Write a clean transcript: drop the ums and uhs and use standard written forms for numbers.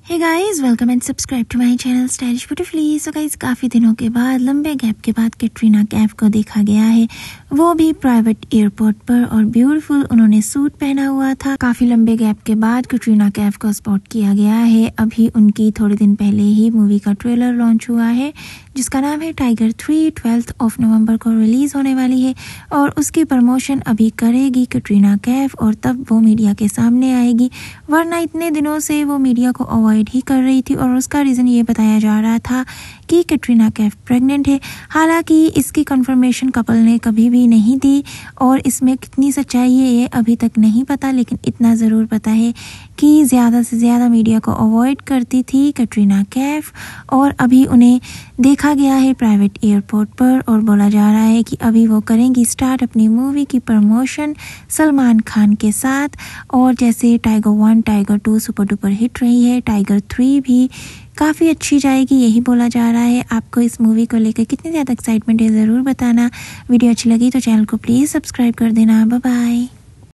Hey guys, welcome and subscribe to my channel stylish beautifully. So guys, काफ़ी दिनों के बाद, लंबे गैप के बाद कैटरीना कैफ को देखा गया है, वो भी प्राइवेट एयरपोर्ट पर, और ब्यूटीफुल उन्होंने सूट पहना हुआ था। काफ़ी लंबे गैप के बाद कैटरीना कैफ को स्पॉट किया गया है। अभी उनकी थोड़े दिन पहले ही मूवी का ट्रेलर लॉन्च हुआ है जिसका नाम है टाइगर 3। 12 नवंबर को रिलीज होने वाली है और उसकी प्रमोशन अभी करेगी कैटरीना कैफ, और तब वो मीडिया के सामने आएगी। वरना इतने दिनों से वो मीडिया को अवॉइड ही कर रही थी और उसका रीज़न ये बताया जा रहा था कि कैटरीना कैफ प्रेग्नेंट है। हालांकि इसकी कंफर्मेशन कपल ने कभी भी नहीं दी और इसमें कितनी सच्चाई है ये अभी तक नहीं पता, लेकिन इतना ज़रूर पता है कि ज़्यादा से ज़्यादा मीडिया को अवॉइड करती थी कैटरीना कैफ, और अभी उन्हें देखा गया है प्राइवेट एयरपोर्ट पर, और बोला जा रहा है कि अभी वो करेंगी स्टार्ट अपनी मूवी की प्रमोशन सलमान खान के साथ। और जैसे tiger 1 tiger 2 super duper hit रही है, टाइगर 3 भी काफ़ी अच्छी जाएगी, यही बोला जा रहा है। आपको इस मूवी को लेकर कितनी ज़्यादा एक्साइटमेंट है ज़रूर बताना। वीडियो अच्छी लगी तो चैनल को प्लीज़ सब्सक्राइब कर देना। Bye bye.